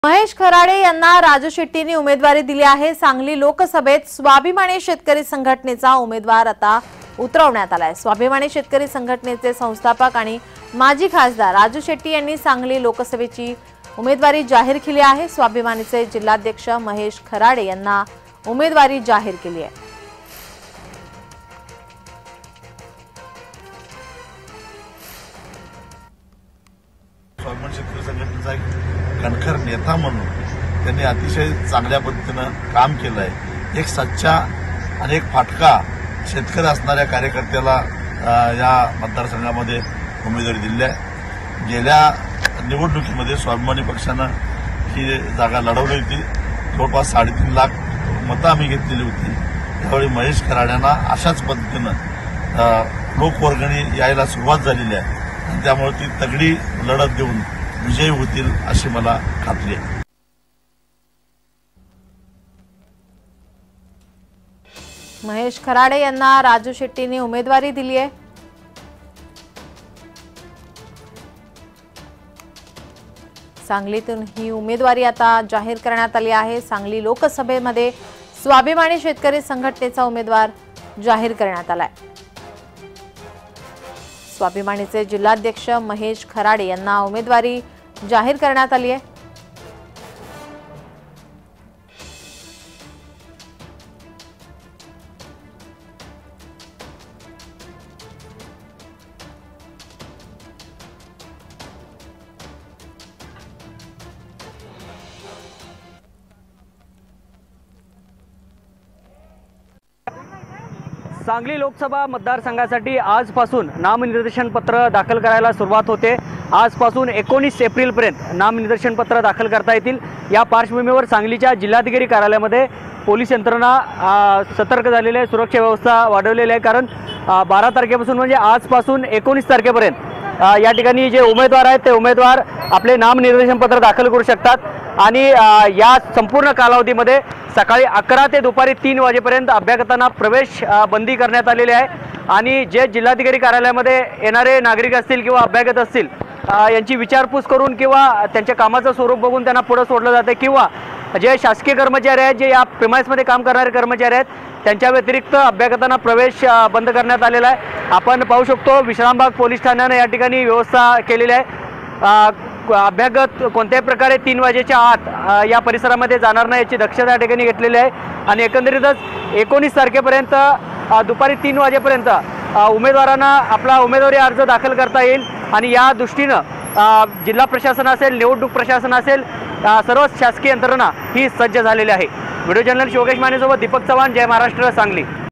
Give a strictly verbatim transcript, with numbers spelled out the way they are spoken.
महेश खराडे यांना राजू शेट्टींनी उमेदवारी दिली आहे। सांगली लोकसभेत स्वाभिमानी शेतकरी संघटनेचा उमेदवार आता उतरवण्यात आलाय। स्वाभिमानी शेतकरी संघटनेचे संस्थापक आणि माजी खासदार राजू शेट्टी यांनी सांगली लोकसभेची उमेदवारी जाहीर केली आहे। स्वाभिमानीचे जिल्हाध्यक्ष महेश खराडे यांना उमेदवारी जाहीर केली आहे। स्वाभिमानी शेतकरी संघटनेचा एक कणखर नेता म्हणून त्यांनी अतिशय चांगल्या पद्धतीनं काम केलं आहे। एक सच्चा आणि एक फाटका शेतकरी असणाऱ्या कार्यकर्त्याला या मतदारसंघामध्ये उमेदवारी दिली आहे। गेल्या निवडणुकीमध्ये स्वाभिमानी पक्षानं ही जागा लढवली होती। जवळपास साडेतीन लाख मतं आम्ही घेतलेली होती। त्यावेळी महेश खराड्यांना अशाच पद्धतीनं लोकवर्गणी यायला सुरुवात झालेली आहे आणि त्यामुळे ती तगडी लढत देऊन विजयी होतील अशी मला खात्री आहे। महेश खराडे यांना राजू शेट्टींनी उमेदवारी दिली आहे। सांगलीतून ही उमेदवारी आता जाहीर करण्यात आली आहे। सांगली लोकसभेमध्ये स्वाभिमानी शेतकरी संघटनेचा उमेदवार जाहीर करण्यात आलाय। स्वाभिमानीचे जिल्हाध्यक्ष महेश खराडे यांना उमेदवारी जाहीर करण्यात आली आहे। सांगली लोकसभा मतदारसंघासाठी आजपासून नामनिर्देशन पत्र दाखल करायला सुरुवात होते। आजपासून एकोणीस एप्रिलपर्यंत नामनिर्देशन पत्र दाखल करता येतील। या पार्श्वभूमीवर सांगलीच्या जिल्हाधिकारी कार्यालयामध्ये पोलीस यंत्रणा सतर्क झालेली आहे, सुरक्षा व्यवस्था वाढवलेली आहे। कारण बारा तारखेपासून म्हणजे आजपासून एकोणीस तारखेपर्यंत या ठिकाणी जे उमेदवार आहेत ते उमेदवार आपले नामनिर्देशन पत्र दाखल करू शकतात आणि या संपूर्ण कालावधीमध्ये सकाळी अकरा ते दुपारी तीन वाजेपर्यंत अभ्यागतांना प्रवेश बंदी करण्यात आलेली आहे। आणि जे जिल्हाधिकारी कार्यालयामध्ये येणारे नागरिक असतील किंवा अभ्यागत असतील यांची विचारपूस करून किंवा त्यांच्या कामाचं स्वरूप बघून त्यांना पुढे सोडलं जाते किंवा जे शासकीय कर्मचारी आहेत, जे या प्रिमाइसमध्ये काम करणारे कर्मचारी आहेत, त्यांच्या व्यतिरिक्त अभ्यागतांना प्रवेश बंद करण्यात आलेला आहे। आपण पाहू शकतो विश्रामबाग पोलीस ठाण्याने या ठिकाणी व्यवस्था केलेली आहे। अभ्यागत कोणत्याही प्रकारे तीन वाजेच्या आत या परिसरामध्ये जाणार नाही याची दक्षता या ठिकाणी घेतलेली आहे। आणि एकंदरीतच एकोणीस तारखेपर्यंत दुपारी तीन वाजेपर्यंत उमेदवारांना आपला उमेदवारी अर्ज दाखल करता येईल आणि या दृष्टीनं जिल्हा प्रशासन असेल, निवडणूक प्रशासन असेल, सर्व शासकीय यंत्रणा ही सज्ज झालेली आहे। व्हिडिओ जर्नलिस्ट योगेश मानेसोबत दीपक चव्हाण, जय महाराष्ट्र, सांगली।